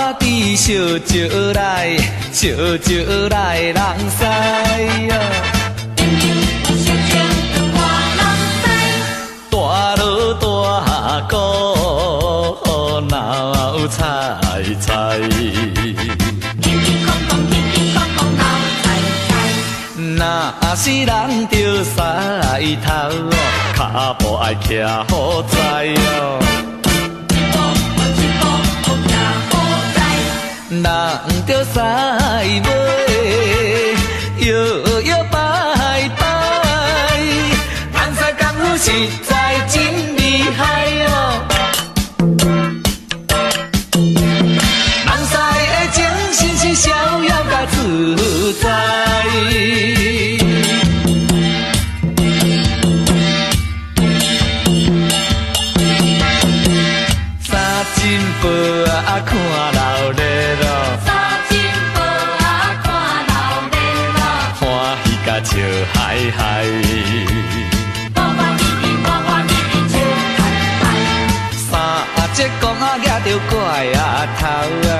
滴烧酒来，烧酒来人使哦。 烧酒看人知， 大鑼大鼓闹采采。 叮叮哐哐，叮叮哐哐闹采采。 若是人着狮头哦，脚步爱徛好在哦。人着驶马，摇摇摆摆，咱西功夫实在真厉害哦。咱西的精神是逍遥甲自在。三金宝啊，看老热咯。 三金宝啊，看老热咯。 欢喜甲笑嗨嗨， 欢欢喜喜，欢欢喜喜笑嗨嗨。 三只公仔举着怪啊头啊，